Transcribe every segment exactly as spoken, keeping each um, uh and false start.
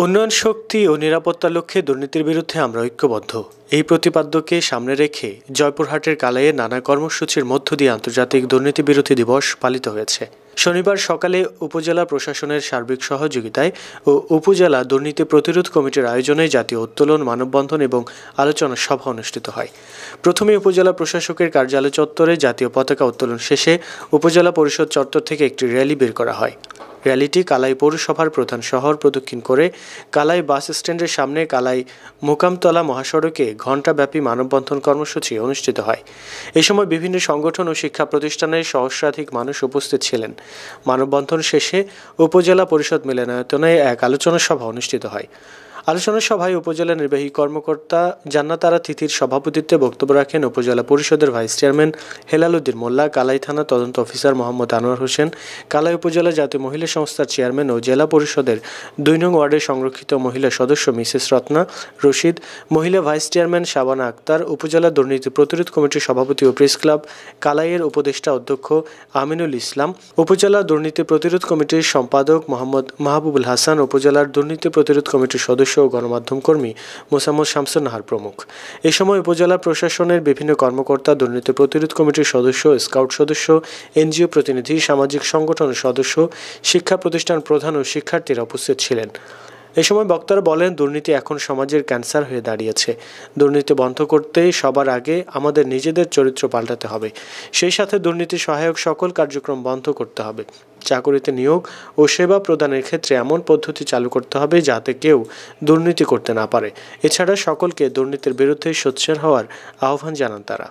উন্নয়ন শক্তি ও নিরাপত্তার লক্ষ্যে দুর্নীতির বিরুদ্ধে আমরা ঐক্যবদ্ধ। এই প্রতিপাদ্যকে সামনে রেখে জয়পুরহাটের কালাইয়ে নানা কর্মসূচির মধ্য দিয়ে আন্তর্জাতিক দুর্নীতি বিরোধী দিবস পালিত হয়েছে। শনিবার সকালে উপজেলা প্রশাসনের সার্বিক সহযোগিতায় ও উপজেলা দুর্নীতি প্রতিরোধ কমিটির আয়োজনে জাতীয় উত্তোলন, মানববন্ধন এবং আলোচনা সভা অনুষ্ঠিত হয়। প্রথমে উপজেলা প্রশাসকের কার্যালয় চত্বরে জাতীয় পতাকা উত্তোলন শেষে উপজেলা পরিষদ চত্বর থেকে একটি র্যালি বের করা হয়। র্যালিটি কালাই পৌরসভার প্রধান শহর প্রদক্ষিণ করে কালাই বাস স্ট্যান্ডের সামনে কালাই মোকামতলা মহাসড়কে ঘণ্টাব্যাপী মানববন্ধন কর্মসূচি অনুষ্ঠিত হয়। এ সময় বিভিন্ন সংগঠন ও শিক্ষা প্রতিষ্ঠানের সহস্রাধিক মানুষ উপস্থিত ছিলেন। মানববন্ধন শেষে উপজেলা পরিষদ মিলনায়তনে এক আলোচনা সভা অনুষ্ঠিত হয়। আলোচনা সভায় উপজেলা নির্বাহী কর্মকর্তা জান্নাত আরা তিথির সভাপতিত্বে বক্তব্য রাখেন উপজেলা পরিষদের ভাইস চেয়ারম্যান হেলাল উদ্দিন মোল্লা, কালাই থানা তদন্ত অফিসার মোহাম্মদ আনোয়ার হোসেন, কালাই উপজেলা জাতীয় মহিলা সংস্থার চেয়ারম্যান ও জেলা পরিষদের দুই নং ওয়ার্ডের সংরক্ষিত মহিলা সদস্য মিসেস রত্না রশিদ, মহিলা ভাইস চেয়ারম্যান শাবানা আক্তার, উপজেলা দুর্নীতি প্রতিরোধ কমিটির সভাপতি ও প্রেস ক্লাব কালাইয়ের উপদেষ্টা অধ্যক্ষ আমিনুল ইসলাম, উপজেলা দুর্নীতি প্রতিরোধ কমিটির সম্পাদক মোহাম্মদ মাহবুবুল হাসান, উপজেলার দুর্নীতি প্রতিরোধ কমিটির সদস্য ও গণমাধ্যম কর্মী মোসাম্মদ শামসুন নাহার প্রমুখ। এ সময় উপজেলা প্রশাসনের বিভিন্ন কর্মকর্তা, দুর্নীতি প্রতিরোধ কমিটির সদস্য, স্কাউট সদস্য, এনজিও প্রতিনিধি, সামাজিক সংগঠনের সদস্য, শিক্ষা প্রতিষ্ঠান প্রধান ও শিক্ষার্থীরা উপস্থিত ছিলেন। এ সময় বক্তারা বলেন, দুর্নীতি এখন সমাজের ক্যান্সার হয়ে দাঁড়িয়েছে। দুর্নীতি বন্ধ করতে সবার আগে আমাদের নিজেদের চরিত্র পাল্টাতে হবে। সেই সাথে দুর্নীতি সহায়ক সকল কার্যক্রম বন্ধ করতে হবে। চাকরিতে নিয়োগ ও সেবা প্রদানের ক্ষেত্রে এমন পদ্ধতি চালু করতে হবে যাতে কেউ দুর্নীতি করতে না পারে। এছাড়া সকলকে দুর্নীতির বিরুদ্ধে সোচ্চার হওয়ার আহ্বান জানান তারা।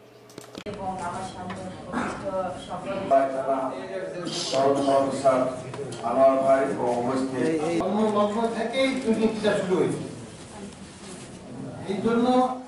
আমার ভাই থেকেই দুর্নীতিটা শুরু হয়েছে। এই জন্য